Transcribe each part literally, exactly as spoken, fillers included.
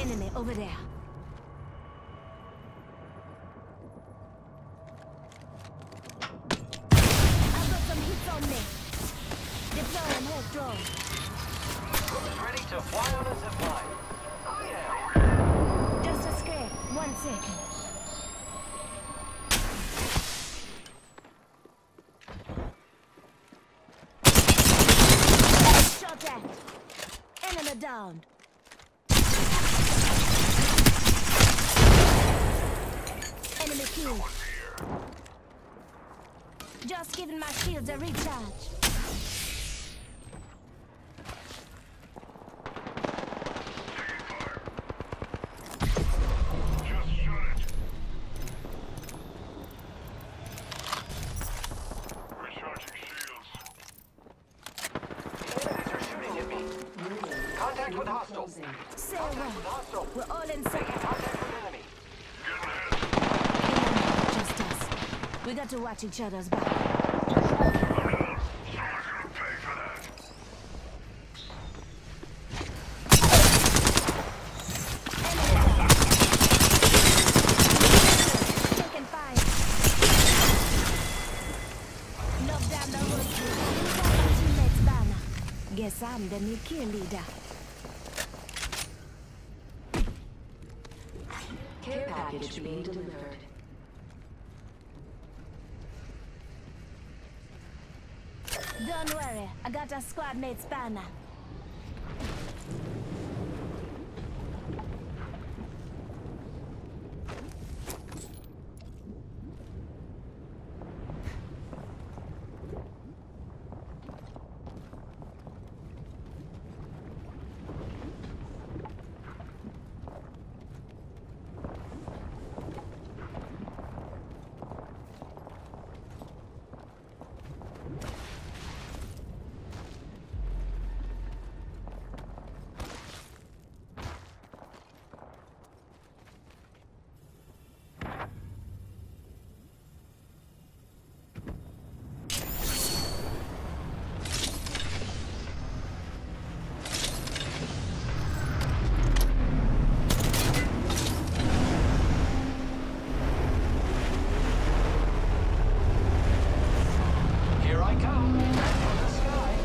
Enemy over there. I've got some hits on me. Deploying hot drone. Who's ready to fly on a zip line? I am. Just a scrape. One second. Shot at. Enemy down. Enemy killed. Just giving my shields a recharge. Contact with hostile. Say Contact what? with hostile. We're all inside. Contact with enemy. Just us. We got to watch each other's back. Taking fire. Knock down the whole team. My teammate's banner. Guess I'm the new kill leader. Care package being delivered. Don't worry, I got a squad mate's banner. Here I come. From the sky.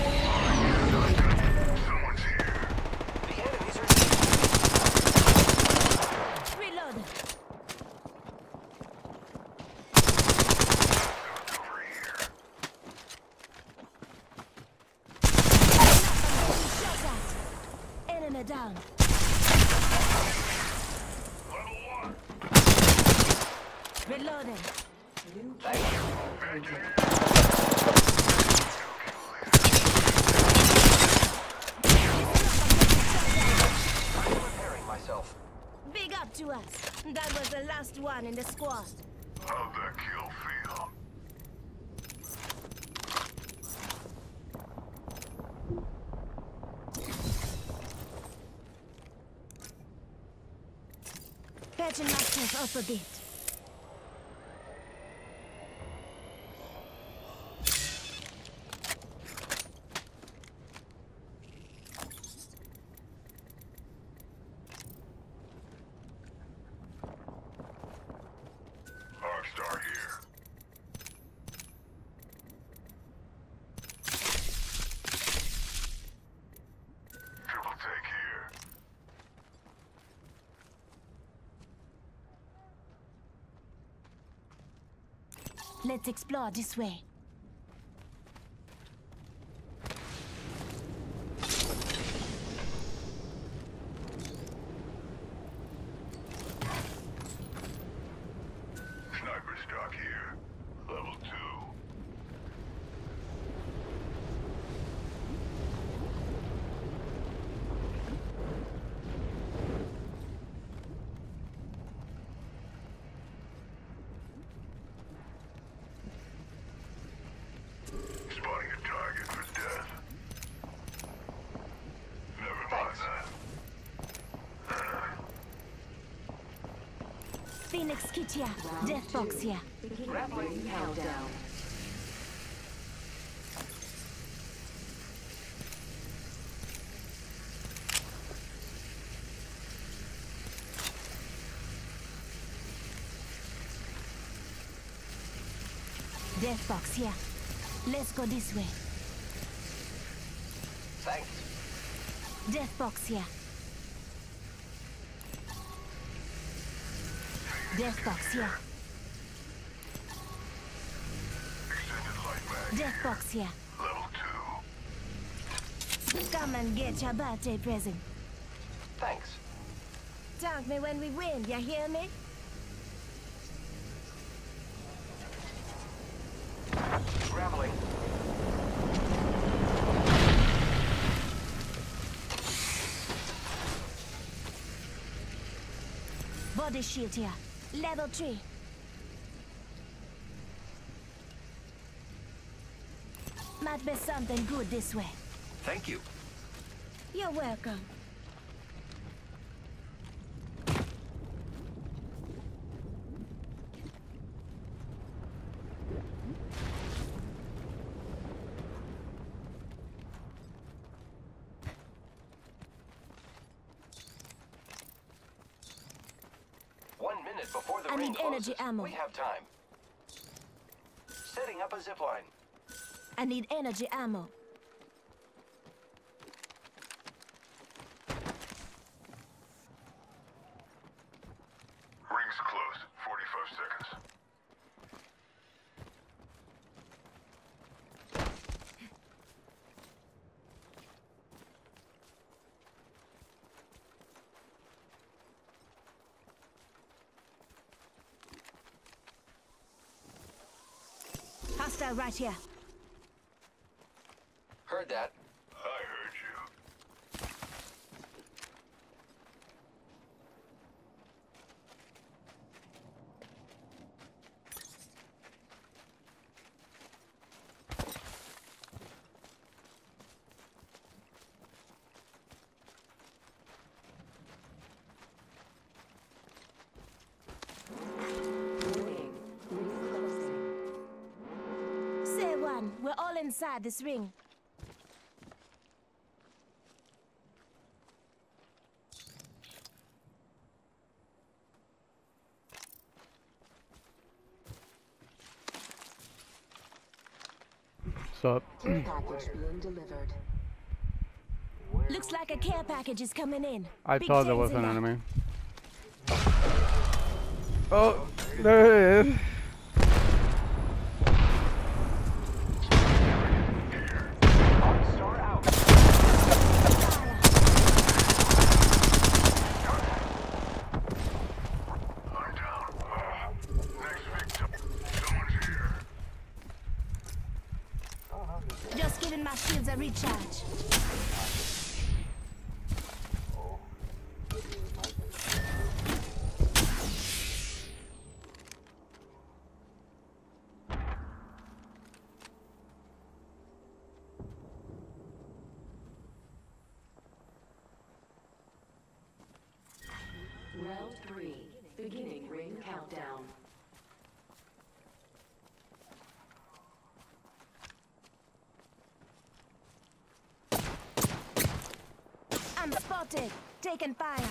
Someone's here. The enemies are... Reload. Over here. Shot at. Enemy down. Level one. Reloading. Thank you. Thank you. I'm repairing myself. Big up to us. That was the last one in the squad. How'd that kill feel? Patching myself up a bit. Arcstar here. Triple take here. Let's explore this way. Sniper stock here. Level two. Spotting a target for death. Never mind that. Phoenix kit here. Death box here. Grappling countdown. Death box here. Let's go this way. Thanks. Death box here. Death box here. Extended light mag. Death box here. Level two. Come and get your birthday present. Thanks. Thank me when we win, you hear me? Grappling. Body shield here. Level three. Might be something good this way. Thank you. You're welcome. One minute before the I ring need energy closes. ammo. We have time. Setting up a zip line. I need energy ammo. Ring's close. forty-five seconds. Hostile right here. Heard that. I heard you. Ring. Ring closing. Say one. We're all inside this ring. What's up? Care package being delivered. Looks like a care package is coming in. I Big thought there things was in an there. enemy. Oh, there it is. Star out. I'm down. Uh, next victim. Someone's here. Just giving my shields a recharge. Round three. Beginning ring countdown. I'm spotted. Taking fire.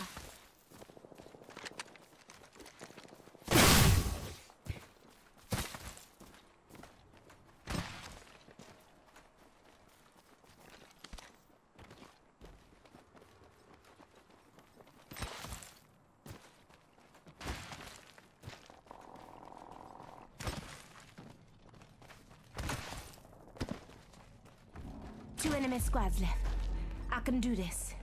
Two enemy squads left. I can do this.